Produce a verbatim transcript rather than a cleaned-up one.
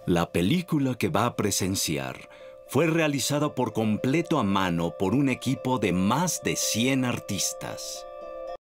La película que va a presenciar fue realizada por completo a mano por un equipo de más de cien artistas.